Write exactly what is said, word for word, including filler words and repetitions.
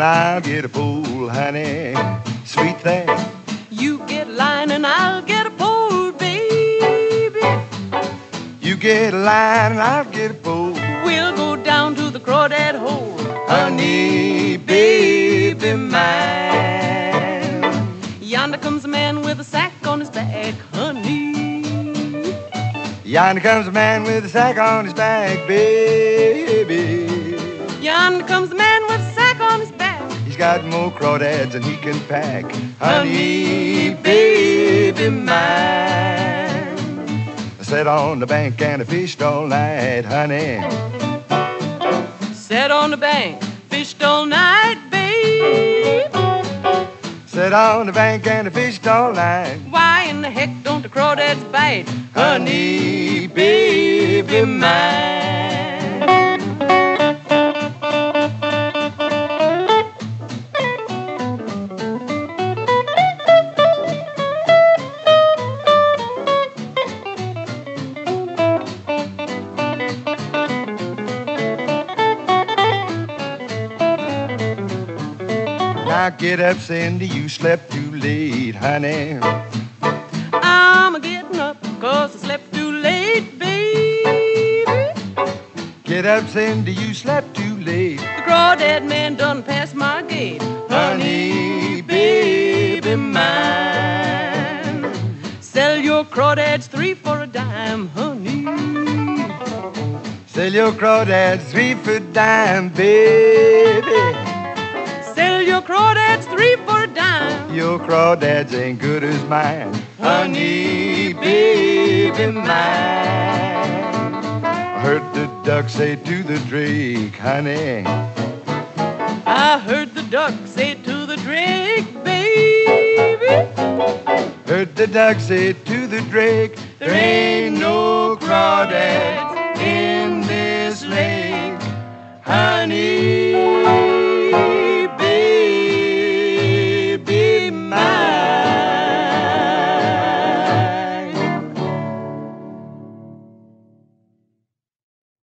and I'll get a pole, honey. Sweet thing. You get a line and I'll get a pole, baby. You get a line and I'll get a pole. We'll go down to the crawdad hole, Honey, baby mine. Yonder comes a man with a sack on his back, honey. Yonder comes a man with a sack on his back, baby. Yonder comes a man with a sack on his back. He's got more crawdads than he can pack. Honey, baby mine. I sat on the bank and I fished all night, honey. Sat on the bank, fished all night, babe. Sat on the bank and I fished all night. Why in the heck don't the crawdads bite? Honey, baby mine. Now get up, Cindy, you slept too late, honey. I'm a-getting up 'cause I slept too late, baby. Get up, Cindy, you slept too late. The crawdad man done passed my gate, Honey, baby mine. Sell your crawdads three for a dime, honey. Sell your crawdads three for a dime, baby. Sell your crawdads three for a dime. Your crawdads ain't good as mine. Honey, baby mine. I heard the duck say to the drake, honey. I heard the duck say to the drake, baby. Heard the duck say to the drake, there ain't no crawdads in